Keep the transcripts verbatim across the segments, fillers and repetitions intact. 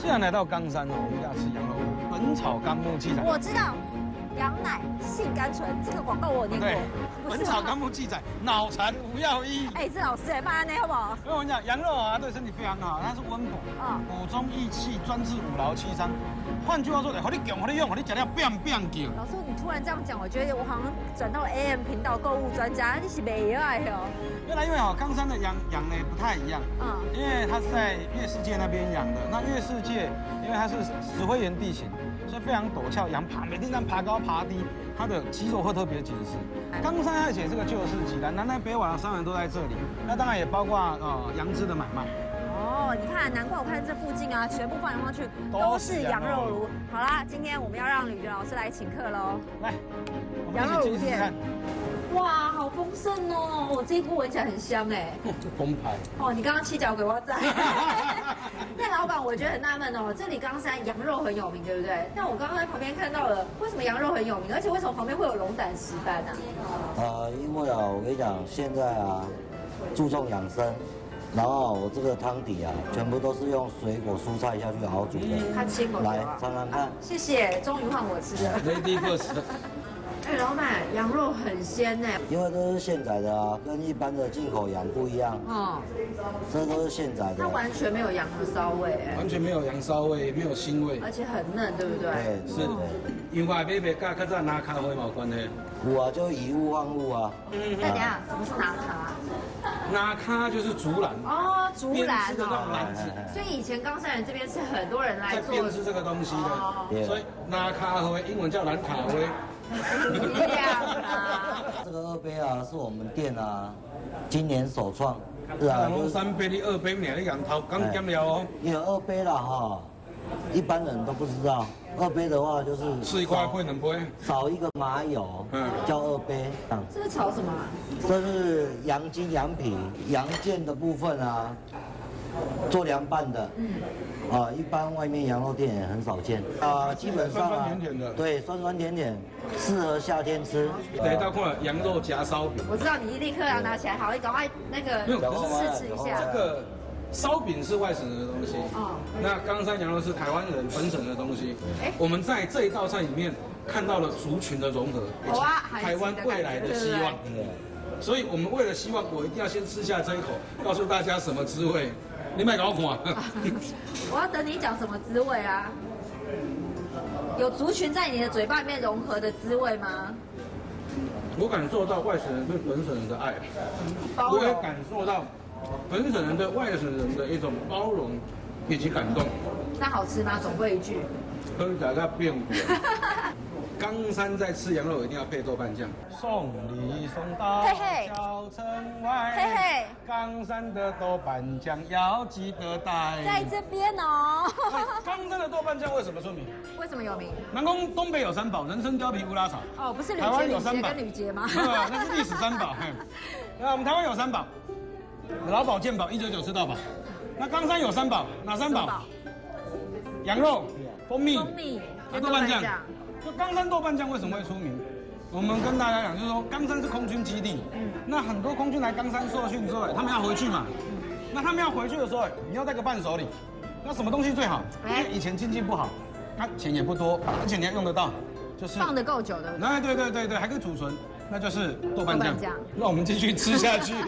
既然来到冈山哦，我们要吃羊肉炉，本草纲目记载。 我知道，羊奶性甘醇，这个广告我有念过。 对，本草纲目记载，脑残无药医。 哎，这老师哎，骂那好不好？ 所以我跟你讲，羊肉啊，对身体非常好，它是温补，啊，补中益气，专治五劳七伤。换句话说，好你用，好你用，好你吃了变变叫。 老师，你突然这样讲，我觉得我好像转到 A M 频道购物专家，你是没爱哦。 原来因为哦，冈山的羊羊呢不太一样，嗯，因为它是在月世界那边养的。那月世界，因为它是石灰岩地形，所以非常陡峭，羊爬每天这样爬高爬低，它的肌肉会特别紧实。冈山它写这个旧市集团，南来北往的商人都在这里。那当然也包括呃羊脂的买卖。哦， 你看，难怪我看这附近啊，全部放眼望去都是羊肉炉。好啦，今天我们要让吕觉老师来请客喽。 来， 羊肉炉店。哇，好丰盛哦！我这一锅闻起来很香哎。 澎湃。 哦，你刚刚七脚给我在。那老板，我觉得很纳闷哦，这里冈山羊肉很有名，对不对？但我刚刚在旁边看到了，为什么羊肉很有名？而且为什么旁边会有龙胆石斑呢？ 呃，因为啊，我跟你讲，现在啊，注重养生。然后我这个汤底啊，全部都是用水果蔬菜下去熬煮的。 看清口来尝尝看。 谢谢，终于换我吃了。 Lady first。 哎，老板，羊肉很鲜呢。 因为都是现宰的啊，跟一般的进口羊不一样。哦。这都是现宰的。 它完全没有羊的骚味， 完全没有羊骚味，没有腥味。 而且很嫩，对不对？ 对，是的。 因为买卖甲较早拿咖啡有关系。 有啊，就以物换物啊。 嗯。那等下，什么是拿咖？ 拿咖就是竹篮哦，竹篮的那种篮子， 所以以前冈山人这边是很多人来在编织这个东西的，所以拿咖啡英文叫兰卡啡。 一样啊。 这个二杯啊，是我们店啊今年首创。是啊， 就是三杯你二杯，你你羊头刚减了哦。 有二杯了哈，一般人都不知道。二杯的话就是吃一块会能杯， 少一个麻油，嗯，叫二杯。 这是炒什么？ 这是羊筋、羊皮、羊腱的部分啊，做凉拌的。嗯。啊，一般外面羊肉店也很少见。啊，基本上啊， 酸酸甜甜的。 对，酸酸甜甜，适合夏天吃。 等一道看羊肉夹烧饼。 我知道你立刻要拿起来，好，你赶快那个试吃一下。 这个。烧饼是外省人的东西，哦，那冈山羊肉是台湾人本省的东西。哎，我们在这一道菜里面看到了族群的融合， 哇， 台湾未来的希望。所以我们为了希望，我一定要先吃下这一口，告诉大家什么滋味。你买搞看。 我要等你讲什么滋味啊？有族群在你的嘴巴里面融合的滋味吗？ 我感受到外省人对本省人的爱，我也感受到。本省人对外省人的一种包容以及感动。 那好吃吗？总归一句， 跟大家变过。冈山在吃羊肉一定要配豆瓣酱。送礼送到小城外，嘿嘿，冈山的豆瓣酱要记得带。 在这边哦。 冈山的豆瓣酱为什么出名？ 为什么有名？ 南宫东北有三宝，人参、貂皮、乌拉草。 哦，不是吕台湾有三宝跟吕杰吗？ 那是历史三宝。那我们台湾有三宝。劳保健保一九九吃到饱，那冈山有三宝，哪三宝？羊肉、蜂蜜、 蜂蜜、 豆瓣酱。就冈山豆瓣酱为什么会出名？我们跟大家讲，就是说冈山是空军基地，嗯，那很多空军来冈山受训之后，他们要回去嘛，嗯，那他们要回去的时候，你要带个伴手礼，那什么东西最好？因为以前经济不好，他钱也不多，而且你要用得到，就是放得够久的。 哎，对对对对，还可以储存，那就是豆瓣酱。让我们继续吃下去。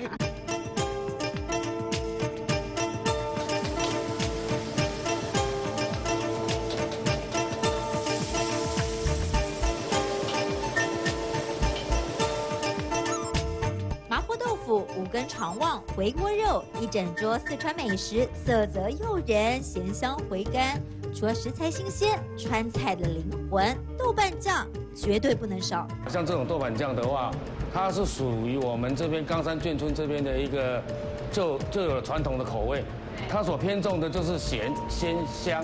五根肠旺、回锅肉，一整桌四川美食，色泽诱人，咸香回甘。除了食材新鲜，川菜的灵魂，豆瓣酱绝对不能少。 像这种豆瓣酱的话，它是属于我们这边冈山眷村这边的一个就就有传统的口味，它所偏重的就是咸、鲜、香。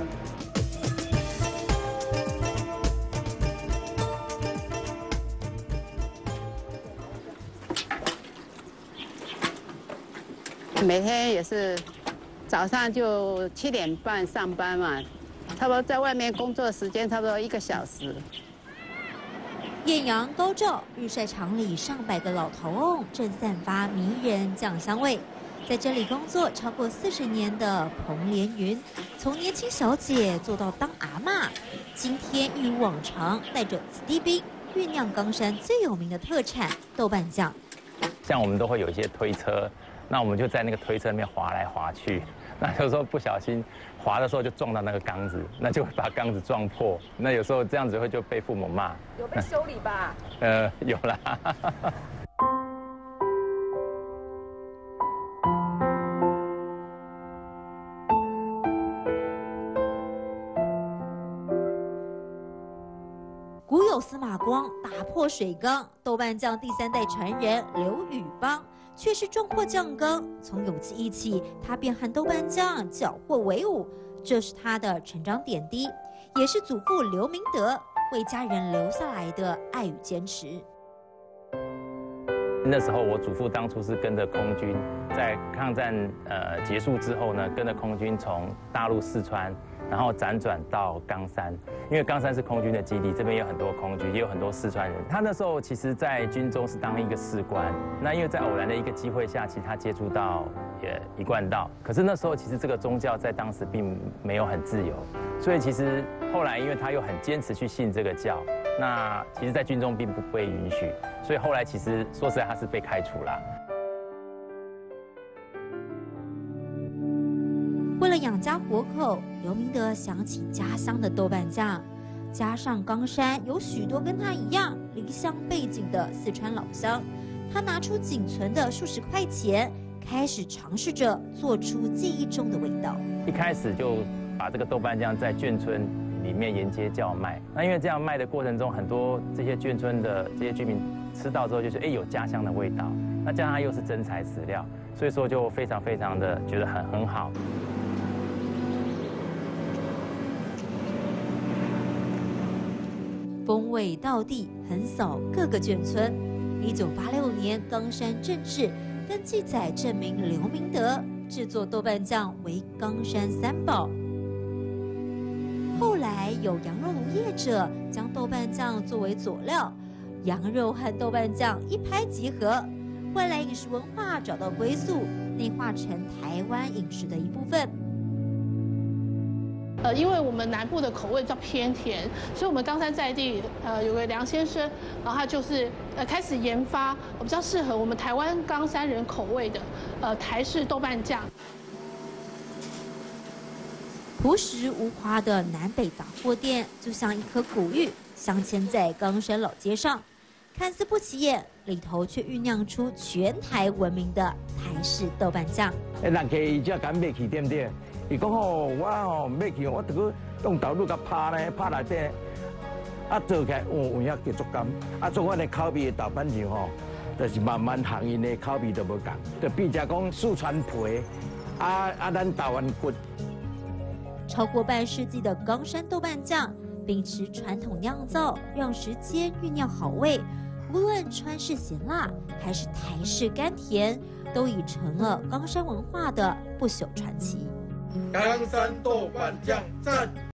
每天也是早上就七点半上班嘛，差不多在外面工作时间差不多一个小时。 艳阳高照，日晒场里上百个老头翁正散发迷人酱香味。 在这里工作超过四十年的彭连云，从年轻小姐做到当阿嬷，今天一如往常，带着子弟兵酝酿冈山最有名的特产豆瓣酱。 像我们都会有一些推车，那我们就在那个推车里面滑来滑去，那有时候不小心滑的时候就撞到那个缸子，那就会把缸子撞破。那有时候这样子会就被父母骂。 有被修理吧？ 呃，有啦。 古有司马光打破水缸，豆瓣酱第三代传人刘宇邦却是撞破酱缸，从有记忆起，他便和豆瓣酱搅和为伍，这是他的成长点滴，也是祖父刘明德为家人留下来的爱与坚持。 那时候我祖父当初是跟着空军，在抗战呃结束之后呢，跟着空军从大陆四川，然后辗转到冈山，因为冈山是空军的基地，这边有很多空军，也有很多四川人。他那时候其实，在军中是当一个士官，那因为在偶然的一个机会下，其实他接触到也一贯道，可是那时候其实这个宗教在当时并没有很自由，所以其实后来因为他又很坚持去信这个教，那其实在军中并不被允许，所以后来其实说实在他是被开除了。 为了养家活口，刘明德想起家乡的豆瓣酱，加上冈山有许多跟他一样离乡背景的四川老乡，他拿出仅存的数十块钱，开始尝试着做出记忆中的味道。 一开始就把这个豆瓣酱在眷村里面沿街叫卖，那因为这样卖的过程中，很多这些眷村的这些居民吃到之后，就是哎有家乡的味道，那加上它又是真材实料，所以说就非常非常的觉得很很好。 风味道地，横扫各个眷村。一九八六年，冈山政治跟记载证明刘明德制作豆瓣酱为冈山三宝。后来有羊肉炉业者将豆瓣酱作为佐料，羊肉和豆瓣酱一拍即合，未来饮食文化找到归宿，内化成台湾饮食的一部分。 呃，因为我们南部的口味比较偏甜，所以我们冈山在地呃有个梁先生，然后他就是呃开始研发比较适合我们台湾冈山人口味的呃台式豆瓣酱。 朴实无华的南北杂货店，就像一棵古玉，镶嵌在冈山老街上，看似不起眼，里头却酝酿出全台闻名的台式豆瓣酱。 诶，人家伊只敢买去对不对？伊讲吼，我吼买去，我得个用豆乳甲拍呢，拍内底，啊做起来有有影叫足甘，啊做阮的口味的豆瓣酱吼，就是慢慢行因的口味都无共，就变成讲四川皮，啊啊咱台湾骨。 超过半世纪的冈山豆瓣酱，秉持传统酿造，让时间酝酿好味。无论川式咸辣还是台式甘甜，都已成了冈山文化的不朽传奇。 冈山豆瓣酱赞。